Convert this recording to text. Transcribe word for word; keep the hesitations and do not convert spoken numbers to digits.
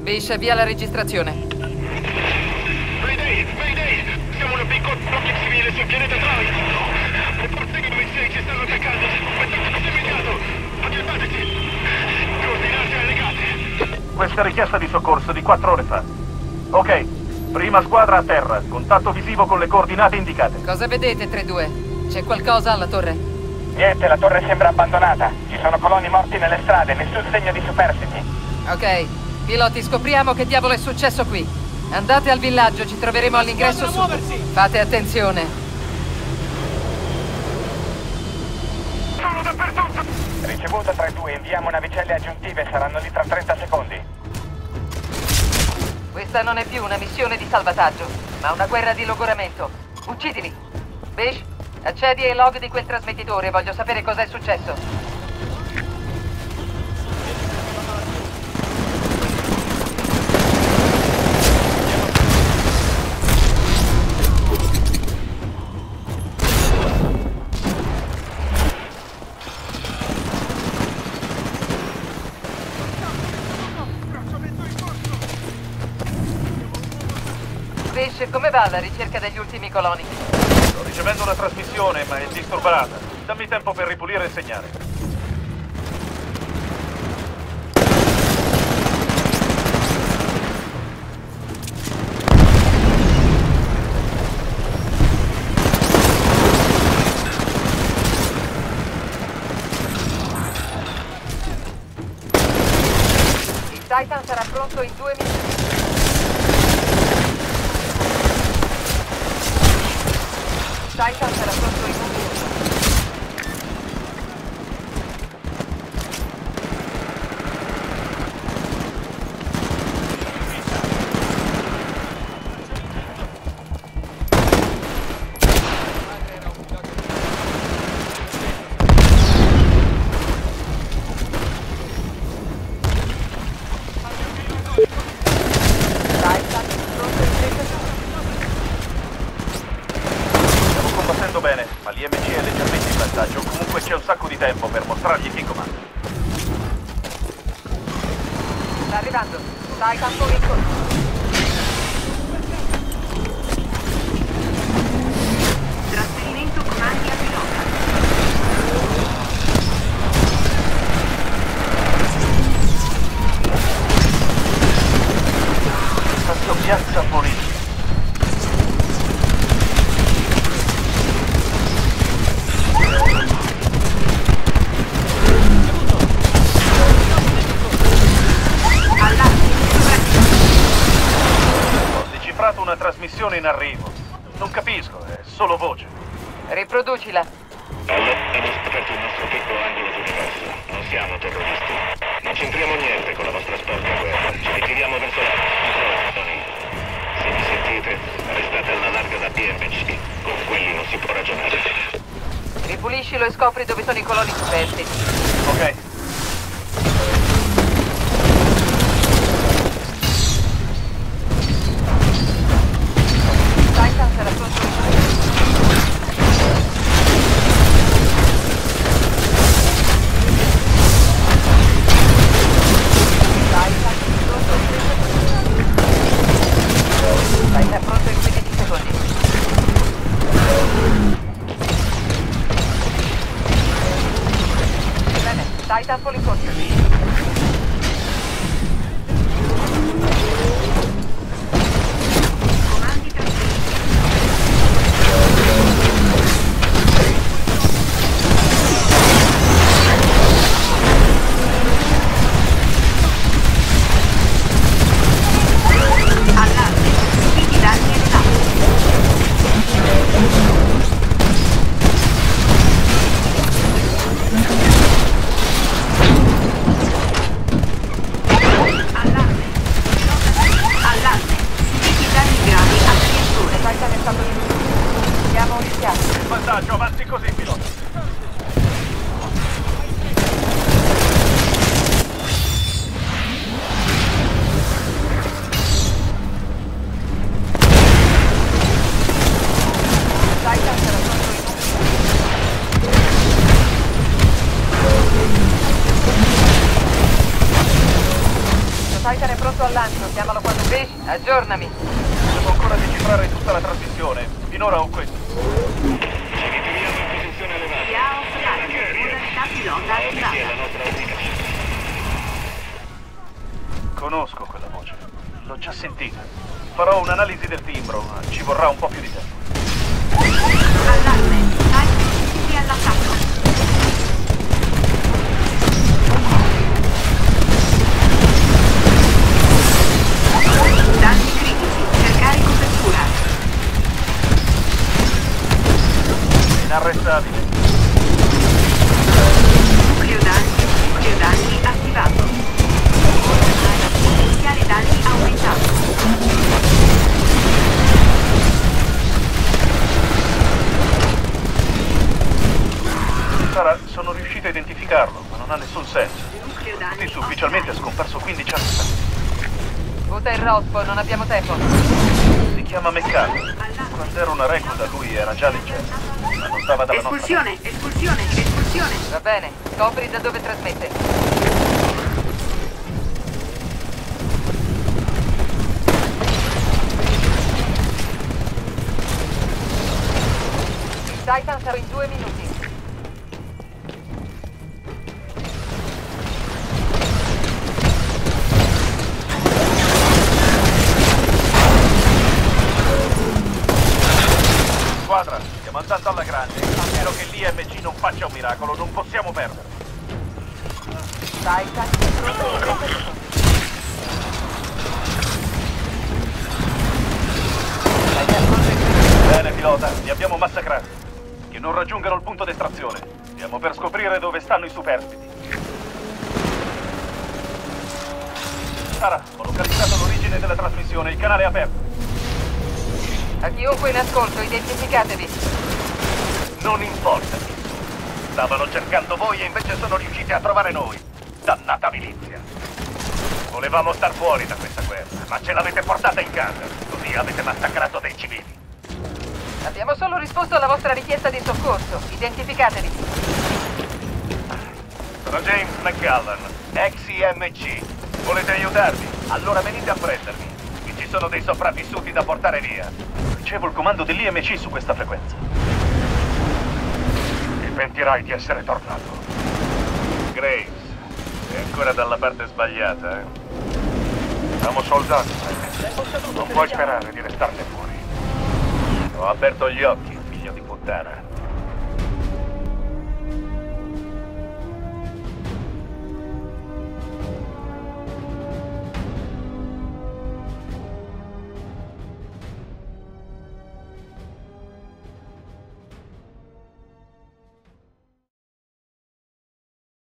Bish, avvia la registrazione. Mayday, Mayday! Siamo una piccola blocco civile sul pianeta Troy. Le forze di M sei ci stanno attaccando. Attacco immediato. Aggiornateci. Coordinate allegate. Questa richiesta di soccorso di quattro ore fa. Ok, prima squadra a terra. Contatto visivo con le coordinate indicate. Cosa vedete, tre due? C'è qualcosa alla torre? Niente, la torre sembra abbandonata. Ci sono coloni morti nelle strade, nessun segno di superstiti. Ok, piloti, scopriamo che diavolo è successo qui. Andate al villaggio, ci troveremo all'ingresso su... Fate attenzione. Sono dappertutto! Ricevuto tre due, inviamo navicelle aggiuntive, saranno lì tra trenta secondi. Questa non è più una missione di salvataggio, ma una guerra di logoramento. Uccidili. Bish, accedi ai log di quel trasmettitore, voglio sapere cosa è successo. Bish, come va la ricerca degli ultimi coloni? Sto ricevendo una trasmissione, ma è disturbata. Dammi tempo per ripulire il segnale. Il Titan sarà pronto in due minuti. Titan sarà pronto in un minuto. Bene, ma l'I M C è leggermente in vantaggio. Comunque c'è un sacco di tempo per mostrargli chi comanda. Sta arrivando. Titan fuori in corso. Trasferimento comandi a pilota. Questo piazza Polizia. Una trasmissione in arrivo. Non capisco, è solo voce. Riproducila. Allora, abbiamo scoperto il nostro piccolo angolo d'universo. Non siamo terroristi. Non c'entriamo niente con la vostra sporca guerra. Ci ritiriamo verso la... Se mi sentite, restate alla larga da P M C. Con quelli non si può ragionare. Ripuliscilo e scopri dove sono i coloni superstiti. Ok. Titan sarà pronto in un minuto. Titan pronto in trenta secondi. Titan pronto in quindici secondi. Bene, Titan avanzo, chiamalo quando... Fish, aggiornami. Devo ancora decifrare tutta la trasmissione. Finora ho questo. Ci ritiriamo in posizione elevata. Via off-target, modalità pilota Oggi è la attivata. nostra unica chance. Conosco quella voce. L'ho già sentita. Farò un'analisi del timbro, ma ci vorrà un po' più di tempo. Allarme, type sicili all'attacco. Danni critici, cercare copertura. Inarrestabile. Nucleo danni, nucleo danni attivato. Potenziale danni aumentato. Sara, sono riuscito a identificarlo, ma non ha nessun senso. Nucleo danni Tisu ufficialmente è scomparso quindici anni fa. Butta il rospo, non abbiamo tempo. Si chiama Meccano. Quando era una recluta lui era già leggero, ma non stava dalla nostra Espulsione, espulsione, espulsione. Va bene, scopri da dove trasmette. Il Titan sarà in due minuti. squadra. Stiamo andando alla grande. A meno che l'I M G non faccia un miracolo, non possiamo perdere. Titan, pronto in trenta secondi. Titan, corre. Bene, pilota, li abbiamo massacrati. Che non raggiungano il punto d'estrazione. Stiamo per scoprire dove stanno i superstiti. Sara, ho localizzato l'origine della trasmissione, il canale è aperto. A chiunque in ascolto, identificatevi. Non importa. Stavano cercando voi e invece sono riusciti a trovare noi. Dannata milizia. Volevamo star fuori da questa guerra, ma ce l'avete portata in casa. Così avete massacrato dei civili. Abbiamo solo risposto alla vostra richiesta di soccorso. Identificatevi. Sono James McCallan, ex I M G. Volete aiutarmi? Allora venite a prendermi. Qui ci sono dei sopravvissuti da portare via. Ricevo il comando dell'I M C su questa frequenza. Ti pentirai di essere tornato. Graves, sei ancora dalla parte sbagliata, eh? Siamo soldati, non puoi sperare di restarne fuori. Ho aperto gli occhi, figlio di puttana.